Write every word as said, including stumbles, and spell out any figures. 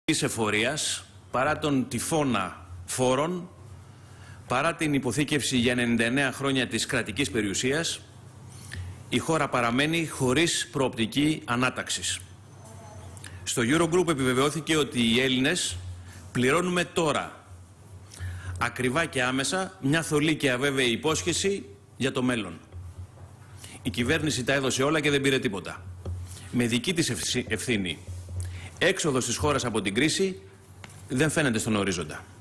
της εφορίας, παρά τον τυφώνα φόρων, παρά την υποθήκευση για ενενήντα εννέα χρόνια της κρατικής περιουσίας, η χώρα παραμένει χωρίς προοπτική ανάταξης. Στο Eurogroup επιβεβαιώθηκε ότι οι Έλληνες πληρώνουμε τώρα, ακριβά και άμεσα, μια θολή και αβέβαιη υπόσχεση για το μέλλον. Η κυβέρνηση τα έδωσε όλα και δεν πήρε τίποτα. Με δική της ευθύνη, έξοδος της χώρας από την κρίση δεν φαίνεται στον ορίζοντα.